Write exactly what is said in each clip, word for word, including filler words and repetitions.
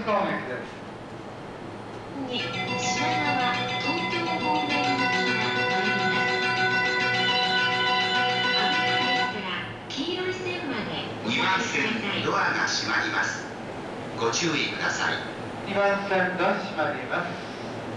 川駅です。 に品川東京方面行きが参ります。危ないですから黄色い線までおにばん下げください。 線ドアが閉まります。ご注意ください。 にばん線ドア閉まります。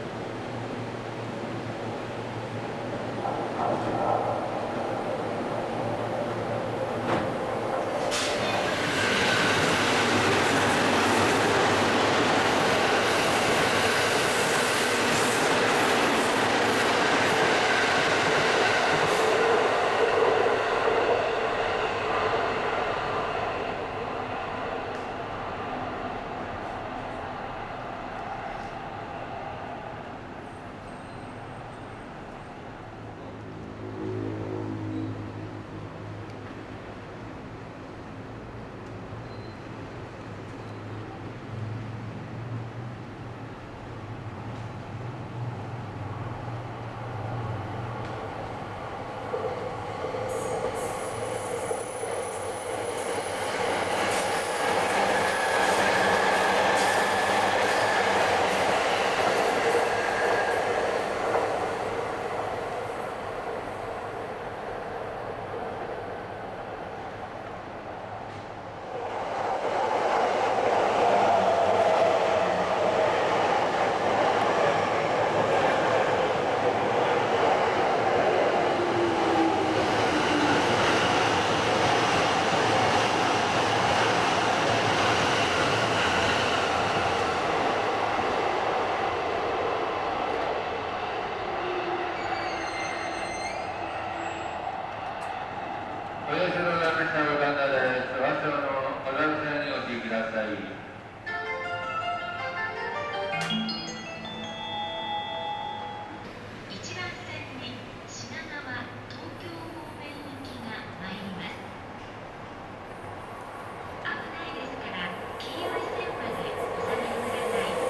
ご乗車のお客様の方です。和尚の小樽線にお降りください。 いちばん線に品川東京方面行きが参ります。危ないですから黄色い線までお下がりください。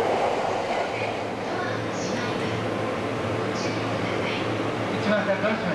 いちばん線ドア閉まります。